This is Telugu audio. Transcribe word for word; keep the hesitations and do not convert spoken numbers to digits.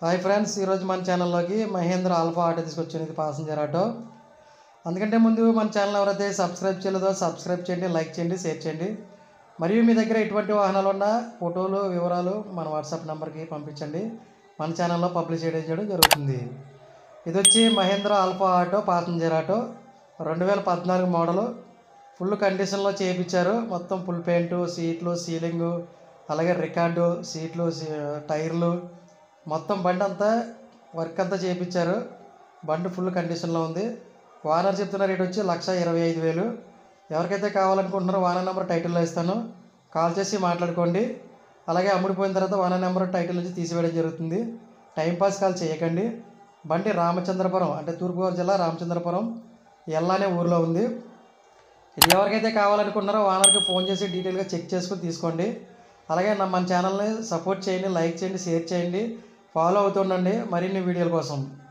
హాయ్ ఫ్రెండ్స్, ఈరోజు మన ఛానల్లోకి మహేంద్ర ఆల్ఫా ఆటో తీసుకొచ్చింది. ఇది ప్యాసింజర్ ఆటో. అందుకంటే ముందు మన ఛానల్ ఎవరైతే సబ్స్క్రైబ్ చేయలేదో సబ్స్క్రైబ్ చేయండి, లైక్ చేయండి, షేర్ చేయండి. మరియు మీ దగ్గర ఎటువంటి వాహనాలు ఉన్నా ఫోటోలు వివరాలు మన వాట్సాప్ నెంబర్కి పంపించండి. మన ఛానల్లో పబ్లిష్ చేయడం జరుగుతుంది. ఇది వచ్చి Mahindra alpha auto passenger auto రెండు వేల పద్నాలుగు మోడలు. ఫుల్ కండిషన్లో చేయించారు. మొత్తం ఫుల్ పెయింటు, సీట్లు, సీలింగు, అలాగే రికార్డు, సీట్లు, టైర్లు, మొత్తం బండి అంతా వర్క్ అంతా చేయించారు. బండి ఫుల్ కండిషన్లో ఉంది. ఓనర్ చెప్తున్న రేట్ వచ్చి లక్ష ఇరవై ఐదు వేలు. ఎవరికైతే కావాలనుకుంటున్నారో ఓనర్ నెంబర్ టైటిల్లో ఇస్తాను, కాల్ చేసి మాట్లాడుకోండి. అలాగే అమ్ముడిపోయిన తర్వాత ఓనర్ నెంబర్ టైటిల్ నుంచి తీసివేయడం జరుగుతుంది. టైంపాస్ కాల్ చేయకండి. బండి రామచంద్రపురం అంటే తూర్పుగోదావరి జిల్లా రామచంద్రపురం ఎల్లా అనే ఊరిలో ఉంది. ఇది ఎవరికైతే కావాలనుకుంటున్నారో ఓనర్కి ఫోన్ చేసి డీటెయిల్గా చెక్ చేసుకుని తీసుకోండి. అలాగే మన ఛానల్ని సపోర్ట్ చేయండి, లైక్ చేయండి, షేర్ చేయండి, ఫాలో అవుతుండండి మరిన్ని వీడియోల కోసం.